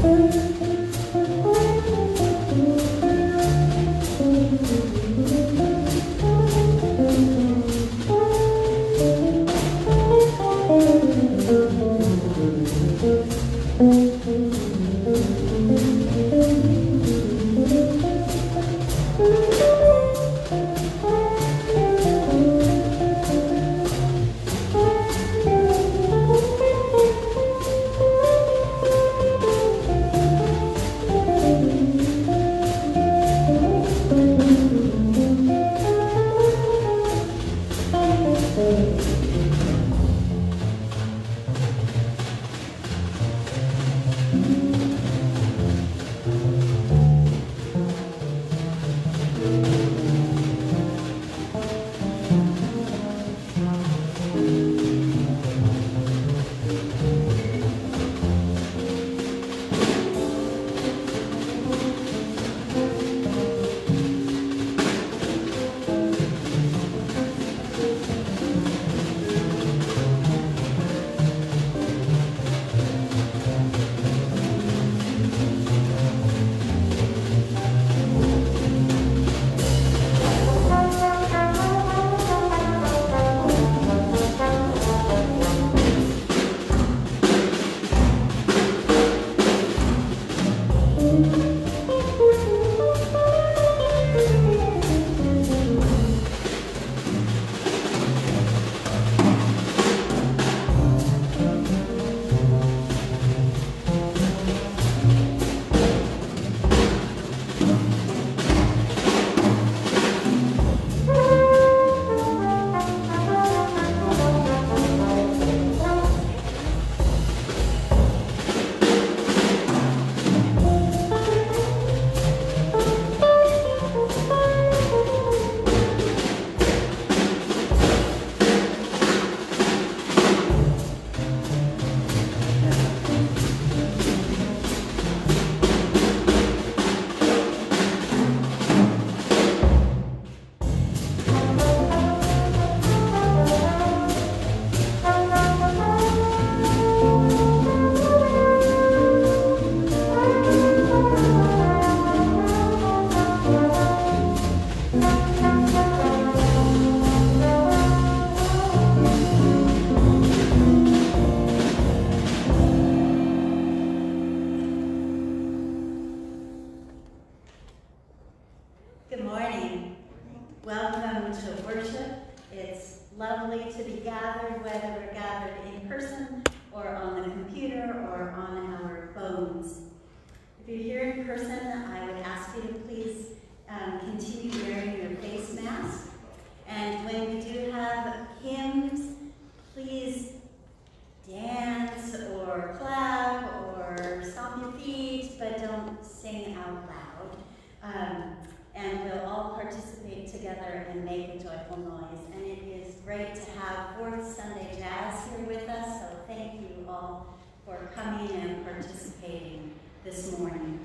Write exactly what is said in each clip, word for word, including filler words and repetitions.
This morning.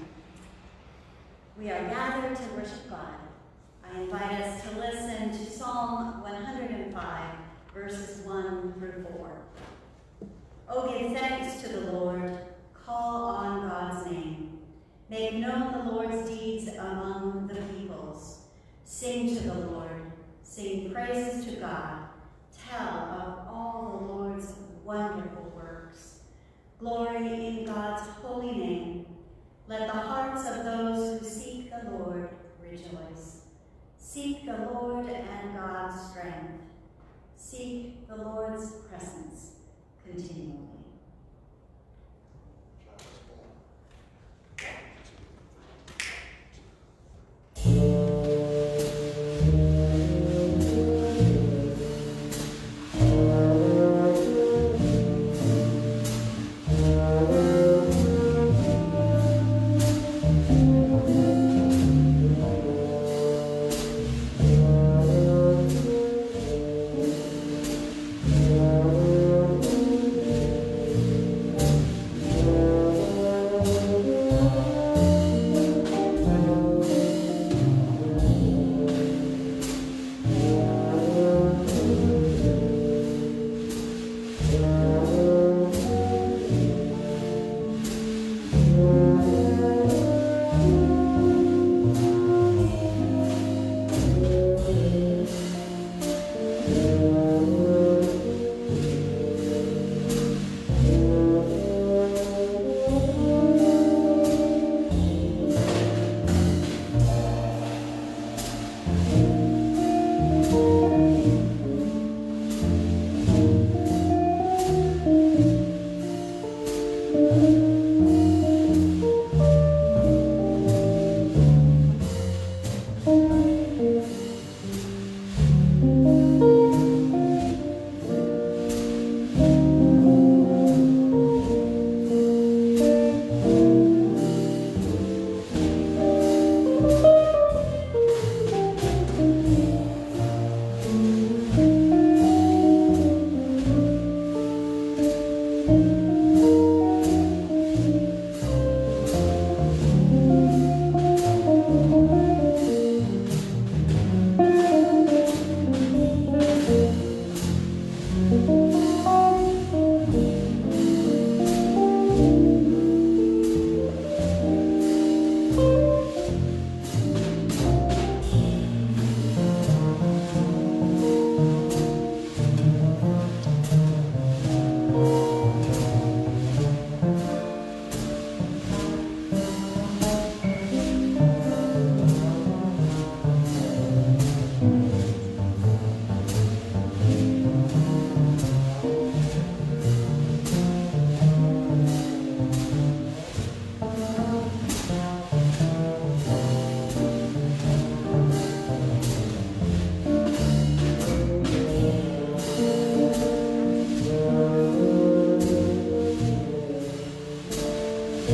We are gathered to worship God. I invite us to listen to Psalm one hundred five, verses one through four. Oh, give thanks to the Lord, call on God's name. Make known the Lord's deeds among the peoples. Sing to the Lord, sing praises to God. Tell of all the Lord's wonderful works. Glory in God's holy name. Let the hearts of those who seek the Lord rejoice. Seek the Lord and God's strength. Seek the Lord's presence continually. Thank you.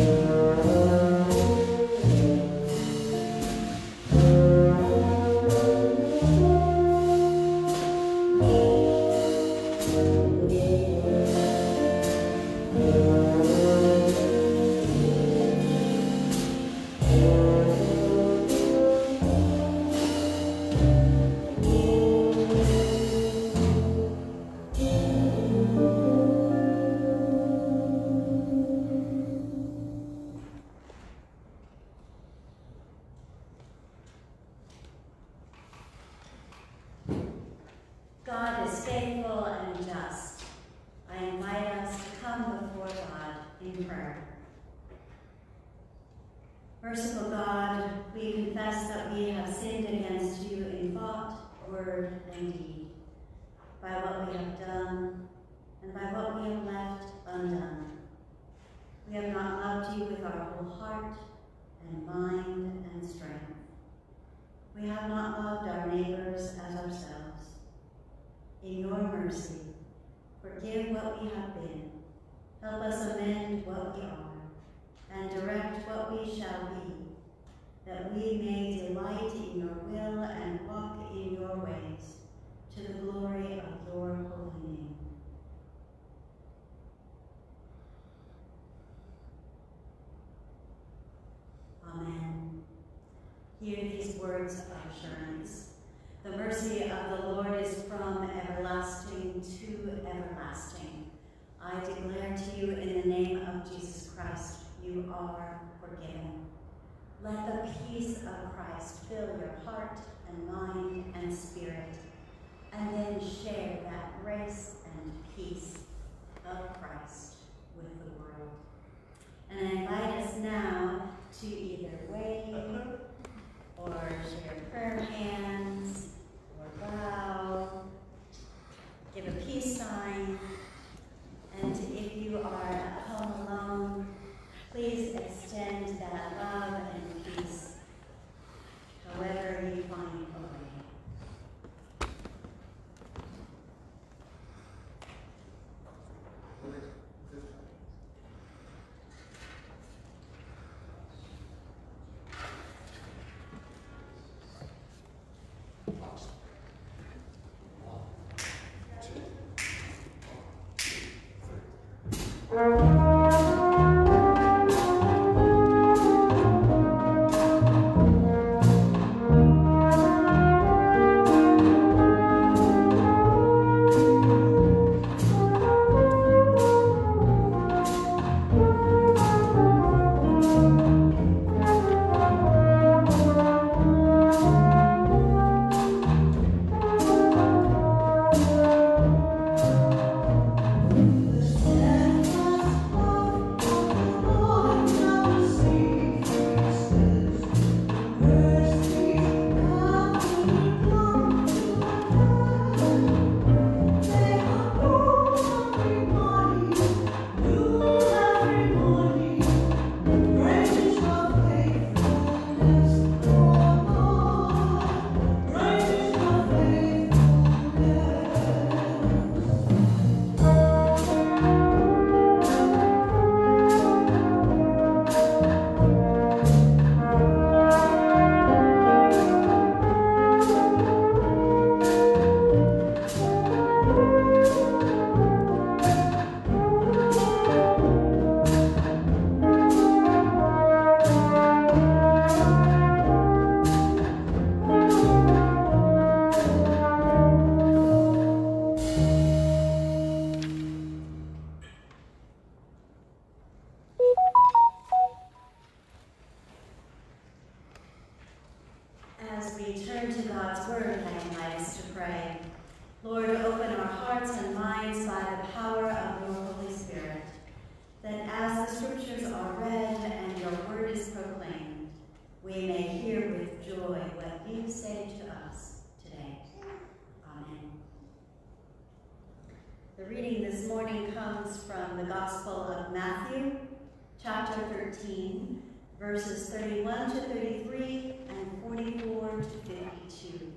God is faithful and just. I invite us to come before God in prayer. Merciful God, we confess that we have sinned against you in thought, word, and deed, by what we have done and by what we have left undone. We have not loved you with our whole heart and mind and strength. We have not loved our neighbors as ourselves. In your mercy, forgive what we have been, help us amend what we are, and direct what we shall be, that we may delight in your will and walk in your ways, to the glory of your holy name. Amen. Hear these words of assurance. The mercy of the Lord is from everlasting to everlasting. I declare to you in the name of Jesus Christ, you are forgiven. Let the peace of Christ fill your heart and mind and spirit, and then share that grace and peace of Christ with the world. And I invite us now to either wave or share prayer hands, or bow, give a peace sign, and if you are at home alone, please extend that love and peace, however you find a way. Verses thirty-one to thirty-three and forty-four to fifty-two.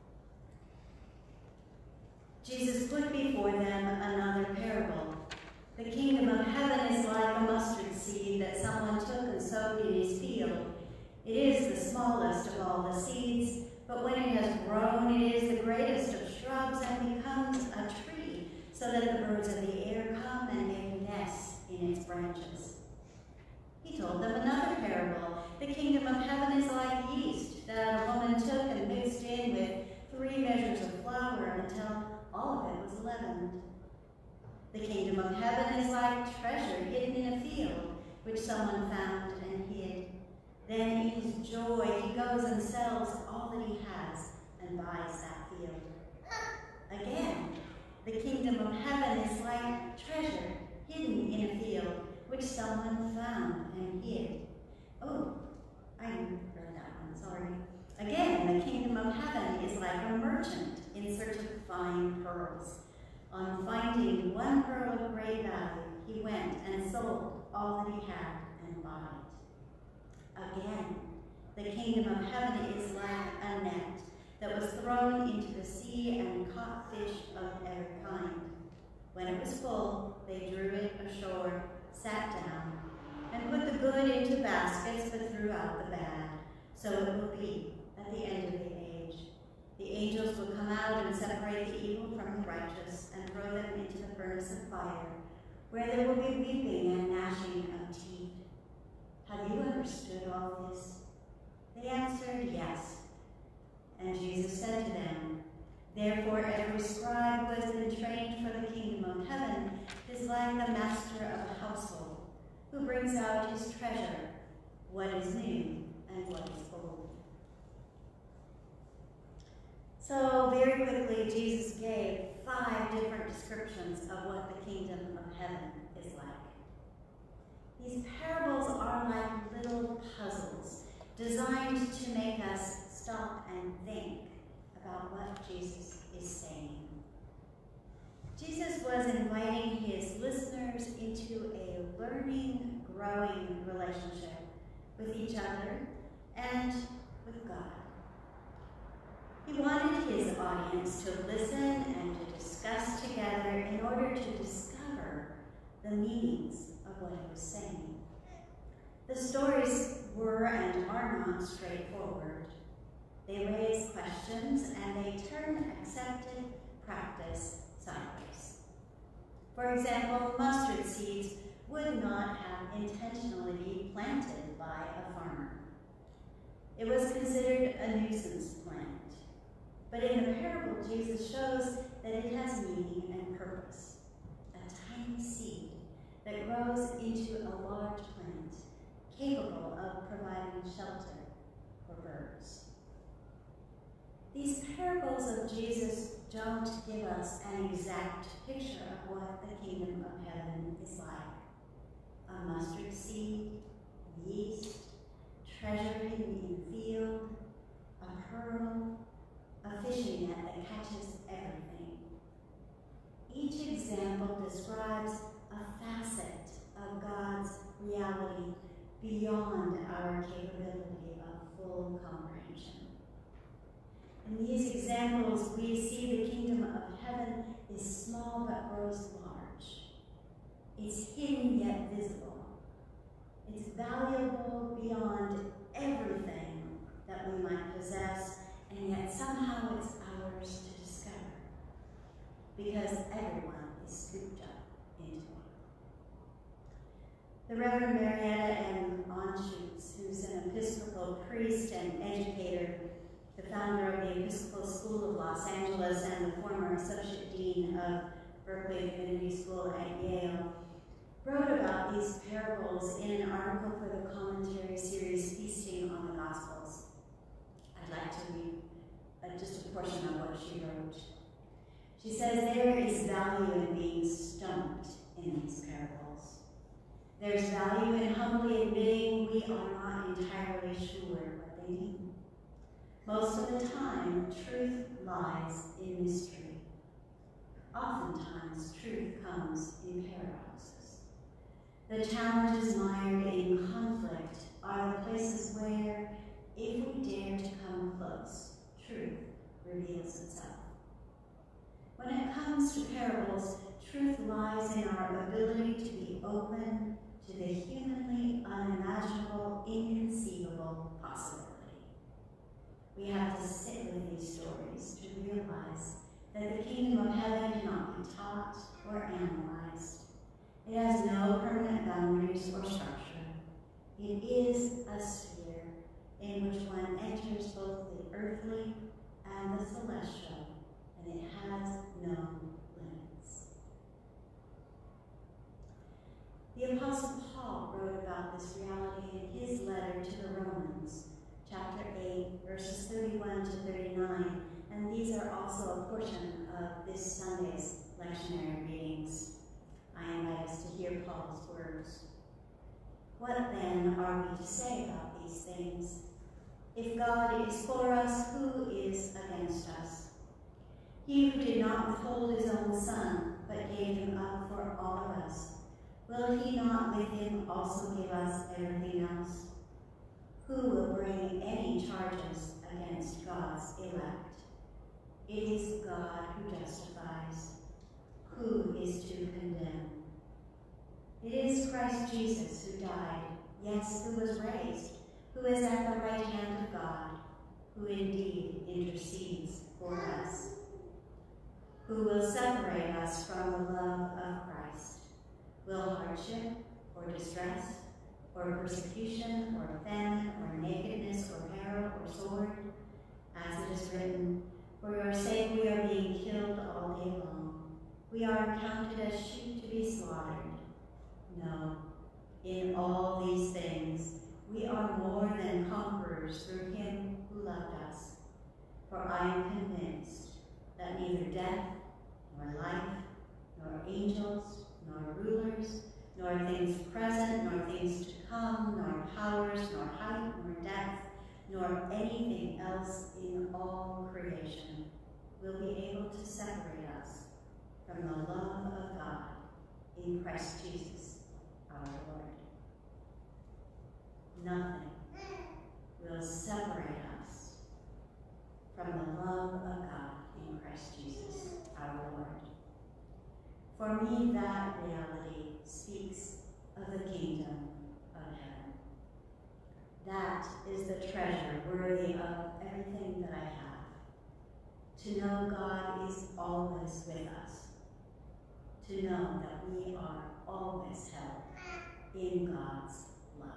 Jesus put before them another parable. The kingdom of heaven is like a mustard seed that someone took and sowed in his field. It is the smallest of all the seeds, but when it has grown, it is the greatest of shrubs and becomes a tree, so that the birds of the air come and make nests in its branches. He told them another parable. The kingdom of heaven is like yeast that a woman took and mixed in with three measures of flour until all of it was leavened. The kingdom of heaven is like treasure hidden in a field, which someone found and hid. Then in his joy he goes and sells all that he has and buys that field. Again, the kingdom of heaven is like treasure hidden in a field, which someone found and hid. Oh, I read that one, sorry. Again, the kingdom of heaven is like a merchant in search of fine pearls. On finding one pearl of great value, he went and sold all that he had and bought it. Again, the kingdom of heaven is like a net that was thrown into the sea and caught fish of every kind. When it was full, they drew it ashore, sat down, and put the good into baskets, but threw out the bad. So it will be at the end of the age. The angels will come out and separate the evil from the righteous and throw them into the furnace of fire, where there will be weeping and gnashing of teeth. Have you understood all this? They answered, yes. And Jesus said to them, therefore every scribe who has been trained for the kingdom of heaven is like the master of a household, who brings out his treasure, what is new and what is old. So very quickly, Jesus gave five different descriptions of what the kingdom of heaven is like. These parables are like little puzzles designed to make us stop and think about what Jesus is saying. Jesus was inviting his listeners into a learning, growing relationship with each other and with God. He wanted his audience to listen and to discuss together in order to discover the meanings of what he was saying. The stories were and are not straightforward. They raise questions and they turn accepted practice sideways. For example, mustard seeds would not have intentionally been planted by a farmer. It was considered a nuisance plant. But in the parable, Jesus shows that it has meaning and purpose. A tiny seed that grows into a large plant, capable of providing shelter for birds. These parables of Jesus don't give us an exact picture of what the kingdom of heaven is like. A mustard seed, yeast, treasure hidden in a field, a pearl, a fishing net that catches everything. Each example describes a facet of God's reality beyond our capability of full comprehension. In these examples, we see the kingdom of heaven is small but grows large. It's hidden yet visible. It's valuable beyond everything that we might possess, and yet somehow it's ours to discover, because everyone is scooped up into it. The Reverend Marietta M. Anschutz, who's an Episcopal priest and educator, the founder of the Episcopal School of Los Angeles and the former Associate Dean of Berkeley Community School at Yale, wrote about these parables in an article for the commentary series Feasting on the Gospels. I'd like to read uh, just a portion of what she wrote. She says, there is value in being stumped in these parables. There's value in humbly admitting we are not entirely sure what they mean. Most of the time, truth lies in mystery. Oftentimes, truth comes in paradoxes. The challenges mired in conflict are the places where, if we dare to come close, truth reveals itself. When it comes to parables, Truth lies in our ability to be open to the humanly unimaginable, inconceivable possibility. We have to sit with these stories to realize that the kingdom of heaven cannot be taught or analyzed. It has no permanent boundaries or structure. It is a sphere in which one enters both the earthly and the celestial, and it has no limits. The Apostle Paul wrote about this reality in his letter to the Romans, chapter eight, verses thirty-one to thirty-nine, and these are also a portion of this Sunday's lectionary readings. I invite us to hear Paul's words. What then are we to say about these things? If God is for us, who is against us? He who did not withhold his own Son, but gave him up for all of us, will he not with him also give us everything else? Who will bring any charges against God's elect? It is God who justifies. Who is to condemn? It is Christ Jesus who died, yes, who was raised, who is at the right hand of God, who indeed intercedes for us. Who will separate us from the love of Christ? Will hardship, or distress, or persecution, or famine, or nakedness, or peril, or sword? As it is written, for your sake we are being killed all day long. We are counted as sheep to be slaughtered. No, in all these things we are more than conquerors through him who loved us. For I am convinced that neither death, nor life, nor angels, nor rulers, nor things present, nor things to come, nor powers, nor height, nor depth, nor anything else in all creation will be able to separate us from the love of God in Christ Jesus our Lord. Nothing will separate us from the love of God in Christ Jesus our Lord. For me, that reality speaks of the kingdom of heaven. That is the treasure worthy of everything that I have. To know God is always with us. To know that we are always held in God's love.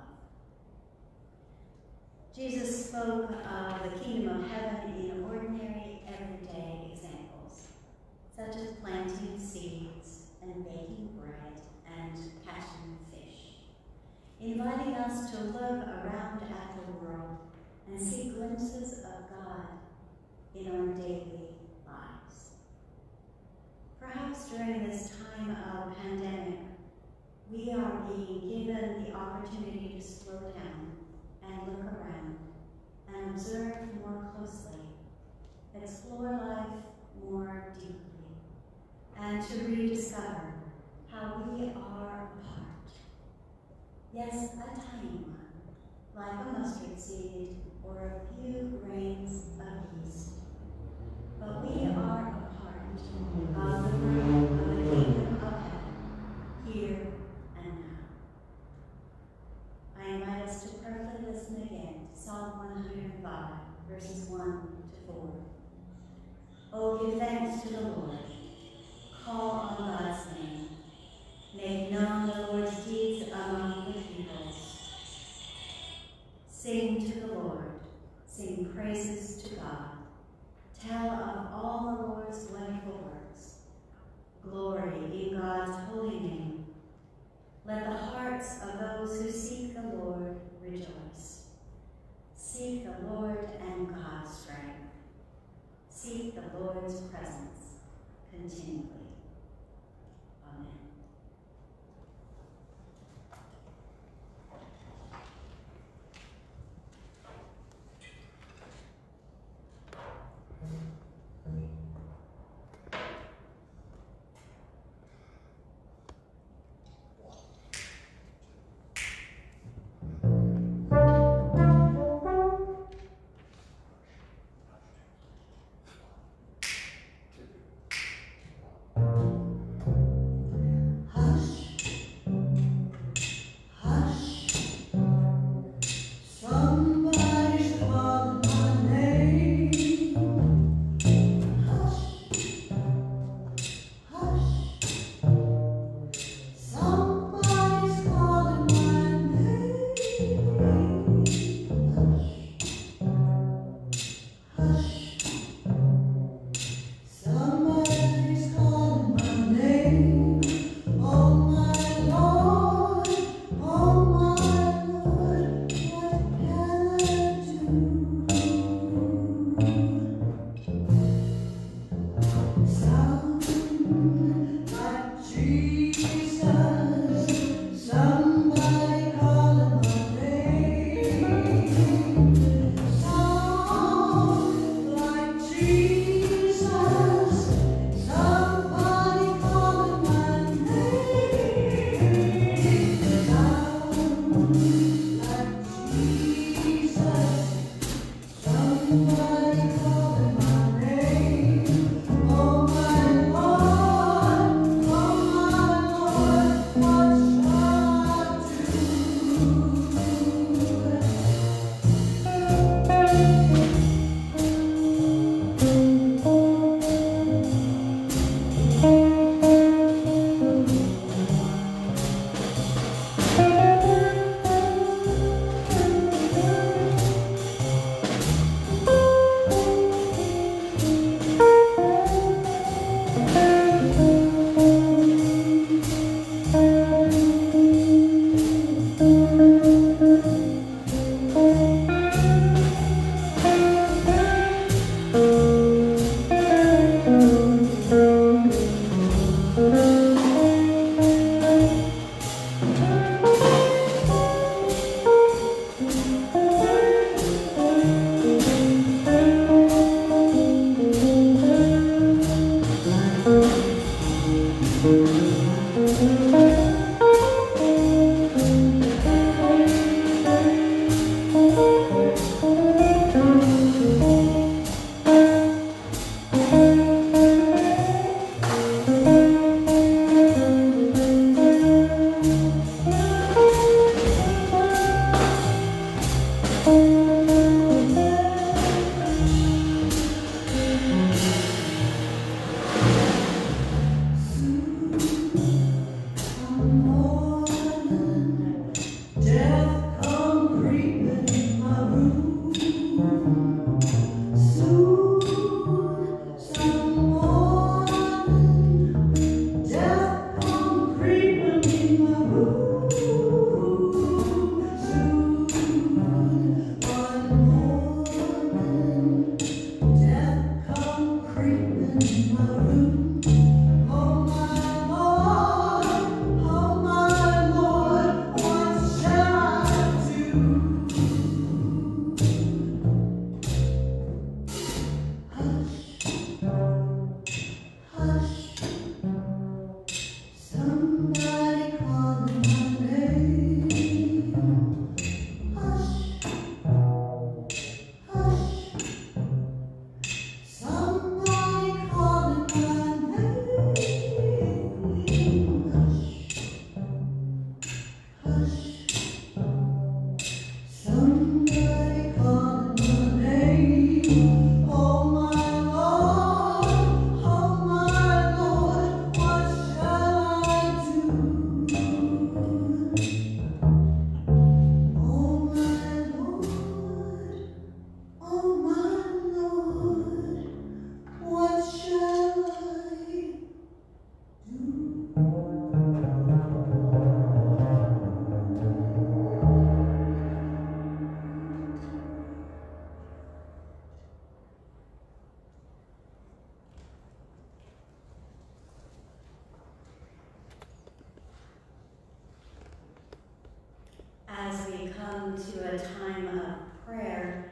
Jesus spoke of the kingdom of heaven in ordinary, everyday examples, such as planting seeds and baking bread and catching fish, inviting us to look around at the world and see glimpses of God in our daily lives. Perhaps during this time of pandemic, we are being given the opportunity to slow down and look around and observe more closely, explore life more deeply, and to rediscover how we are a part. Yes, a tiny one, like a mustard seed or a few grains of yeast. But we are a part of the world of the kingdom of heaven, here and now. I invite us to prayerfully listen again to Psalm one hundred five, verses one to four. Oh, give thanks to the Lord. Call on God's name. Make known the Lord's deeds among the peoples. Sing to the Lord. Sing praises to God. Tell of all the Lord's wonderful works. Glory in God's holy name. Let the hearts of those who seek the Lord rejoice. Seek the Lord and God's strength. Seek the Lord's presence continually. Amen. Thank you. As we come to a time of prayer,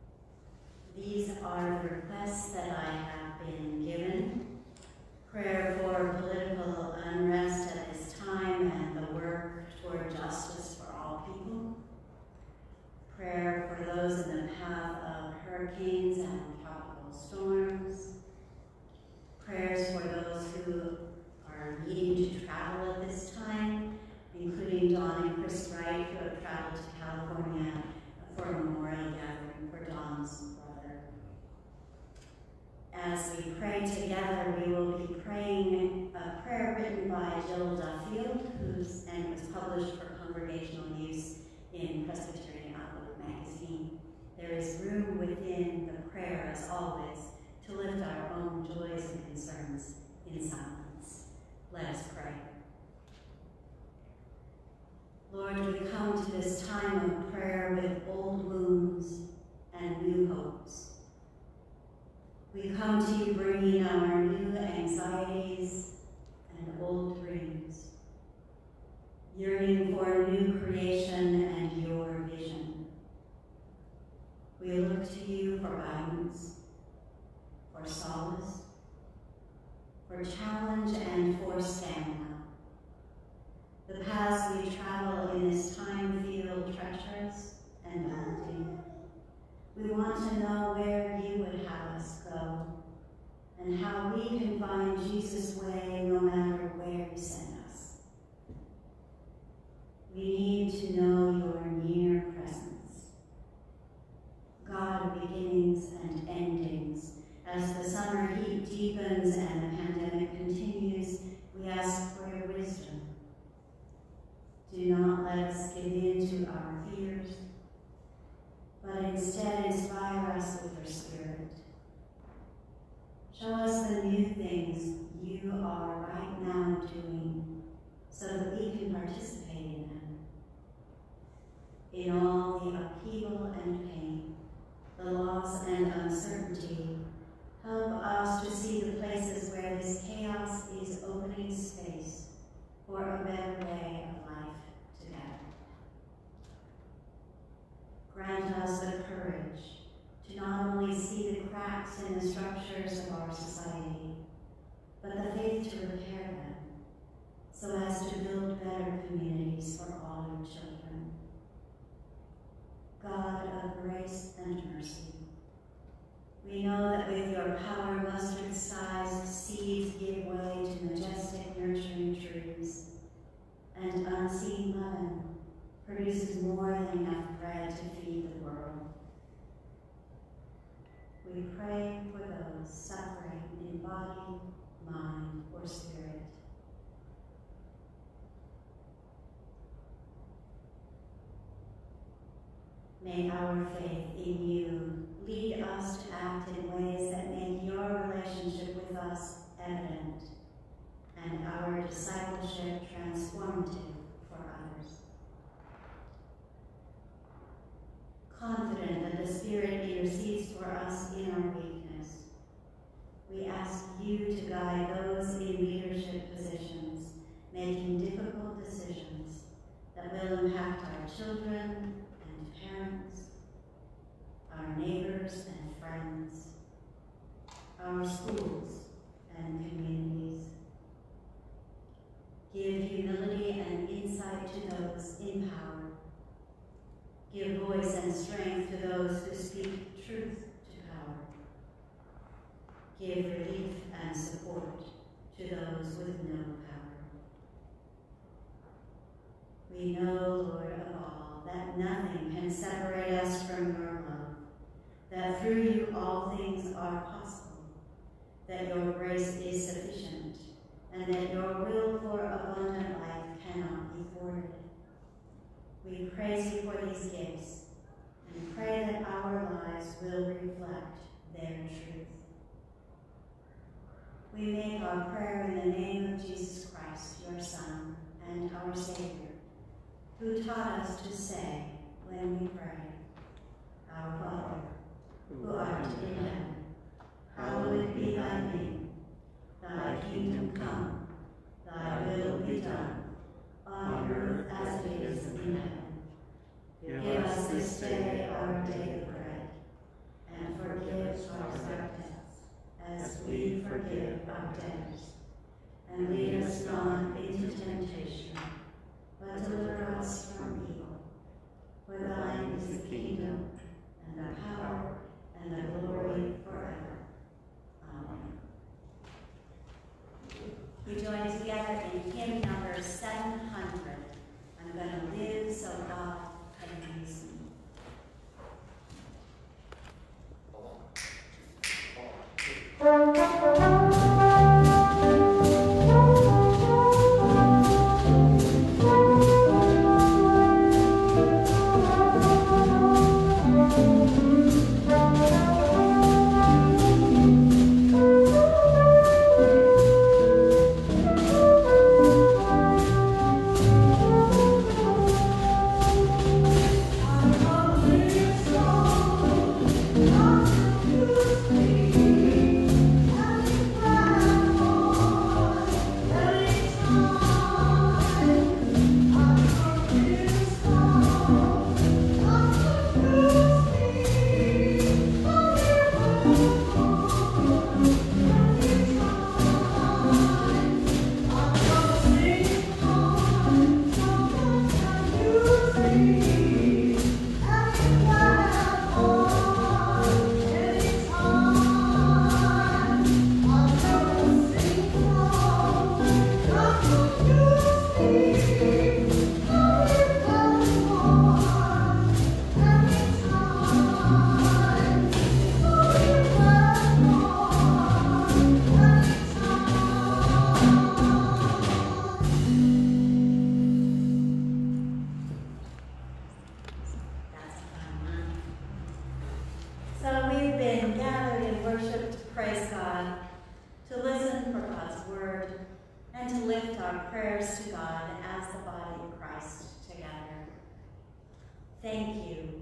these are the requests that I have been given. Prayer for political unrest at this time and the work toward justice for all people. Prayer for those in the path of hurricanes and tropical storms. Prayers for those who are needing to travel at this time, including Dawn and Chris Wright, who have traveled to California for a memorial gathering for Dawn's brother. As we pray together, we will be praying a prayer written by Jill Duffield, who's, and was published for congregational use in Presbyterian Outlook magazine. There is room within the prayer, as always, to lift our own joys and concerns in silence. Let us pray. Lord, we come to this time of prayer with old wounds and new hopes. We come to you bringing our new anxieties and old dreams, yearning for a new creation and your vision. We look to you for guidance, for solace, for challenge, and for stamina. The paths we travel in this time feel treacherous and daunting. We want to know where you would have us go and how we can find Jesus' way no matter where you send us. We need to know your near presence, God of beginnings and endings. As the summer heat deepens and the pandemic continues, we ask for your wisdom. Do not let us give in to our fears, but instead inspire us with your Spirit. Show us the new things you are right now doing so that we can participate in them. In all the upheaval and pain, the loss and uncertainty, help us to see the places where this chaos is opening space for a better way of life together. Grant us the courage to not only see the cracks in the structures of our society, but the faith to repair them so as to build better communities for all your children. God of grace and mercy, we know that with your power, mustard-sized seeds give way to majestic, nurturing trees, and unseen leaven produces more than enough bread to feed the world. May our faith in you lead us to act in ways that make your relationship with us evident and our discipleship transformative for others. Confident that the Spirit intercedes for us in our weakness, we ask you to guide those in leadership positions making difficult decisions that will impact our children and parents, our neighbors and friends, our schools and communities. Give humility and insight to those in power. Give voice and strength to those who speak truth to power. Give relief and support to those with no power. We know, Lord of all, that nothing can separate us from your love, that through you all things are possible, that your grace is sufficient, and that your will for abundant life cannot be thwarted. We praise you for these gifts and pray that our lives will reflect their truth. We make our prayer in the name of Jesus Christ, your Son and our Savior, who taught us to say when we pray, Our Father, who art in heaven, hallowed be thy name. Thy kingdom come, thy will be done, on earth as it is in heaven. Give us this day our daily bread, and forgive us our debts, as we forgive our debtors. And lead us not into temptation, but deliver us from evil. For thine is the kingdom, and the power, and the glory forever. Amen. We join together in hymn number seven hundred. I'm going to live so God can use me. Thank you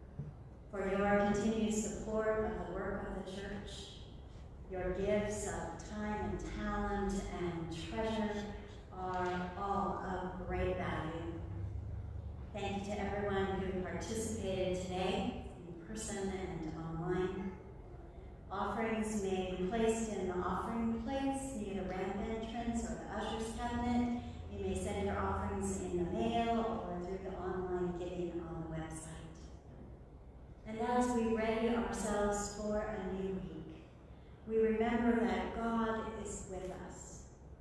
for your continued support of the work of the church. Your gifts of time and talent and treasure are all of great value. Thank you to everyone who participated today, in person and online. Offerings may be placed in the offering plates near the ramp entrance or the usher's cabinet. You may send your offerings in the mail or through the online giving on the website. And as we ready ourselves for a new week, we remember that God is with us.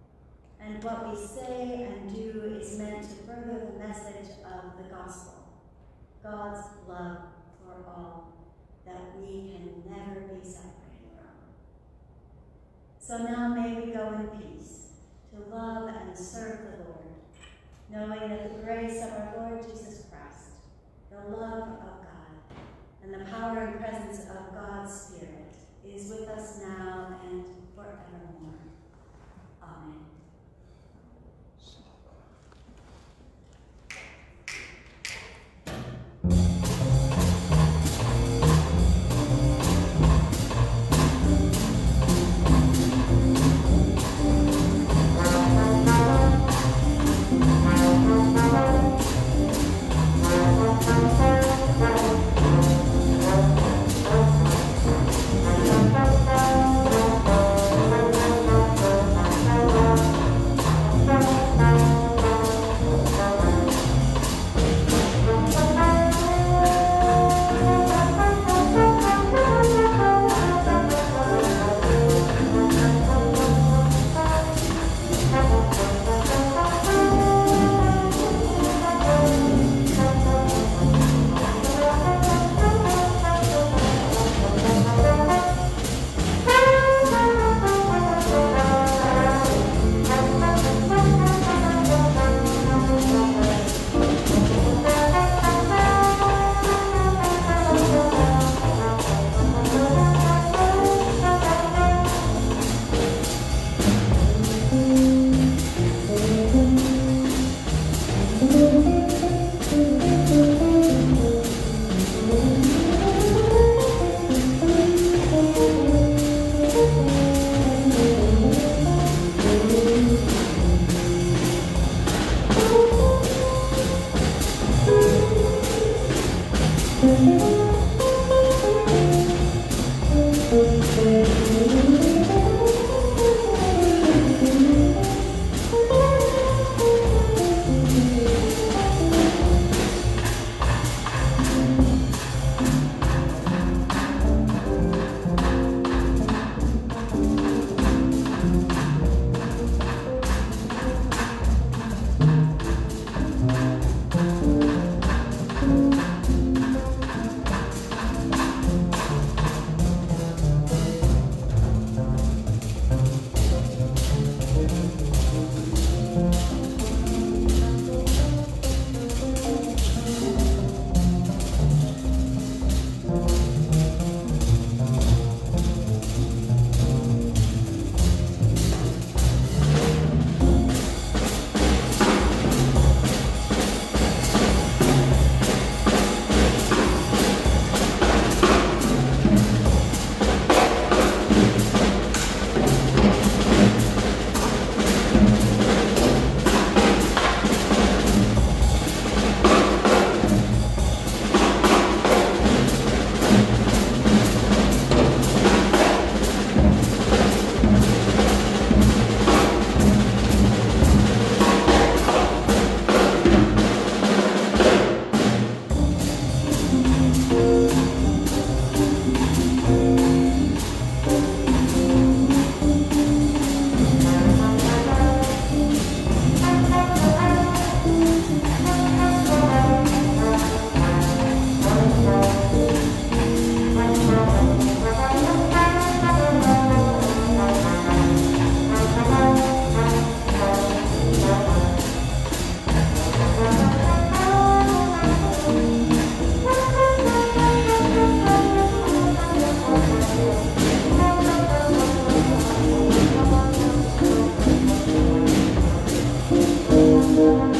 And what we say and do is meant to further the message of the gospel, God's love for all, that we can never be separated from. So now may we go in peace to love and serve the Lord, knowing that the grace of our Lord Jesus Christ, the love of God, indwelling presence of God's Spirit is with us now and forevermore. Amen.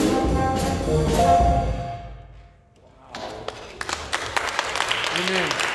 Amen.